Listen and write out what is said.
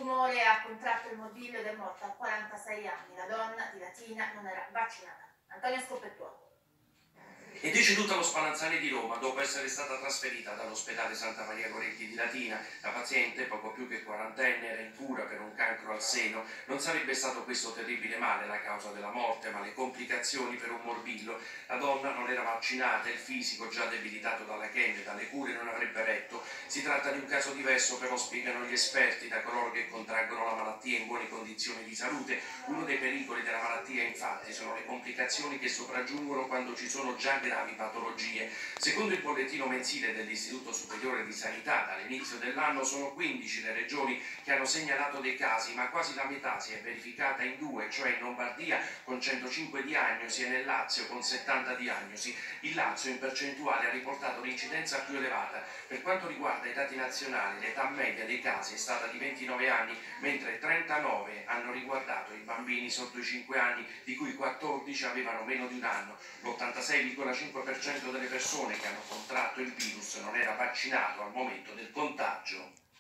tumore, ha contratto il morbillo ed è morta a 46 anni. La donna di Latina non era vaccinata. Antonio Scoppettuoto. E deceduta allo Spallanzani di Roma dopo essere stata trasferita dall'ospedale Santa Maria Goretti di Latina. La paziente, poco più che quarantenne, era in cura per un cancro al seno. Non sarebbe stato questo terribile male la causa della morte, ma le complicazioni per un morbillo. La donna non era vaccinata e il fisico, già debilitato dalla chemio e dalle cure, non avrebbe retto. Si tratta di un caso diverso, però, spiegano gli esperti, da coloro che contraggono la malattia in buone condizioni di salute. Uno dei pericoli della malattia, infatti, sono le complicazioni che sopraggiungono quando ci sono già gravi patologie. Secondo il bollettino mensile dell'Istituto Superiore di Sanità, dall'inizio dell'anno sono 15 le regioni che hanno segnalato dei casi, ma quasi la metà si è verificata in due, cioè in Lombardia con 105 diagnosi e nel Lazio con 70 diagnosi. Il Lazio in percentuale ha riportato l'incidenza più elevata. Per quanto riguarda i dati nazionali, l'età media dei casi è stata di 29 anni, mentre 39 hanno riguardato i bambini sotto i 5 anni, di cui 14 avevano meno di un anno. L'86,5% delle persone che hanno contratto il virus non era vaccinato al momento del contagio.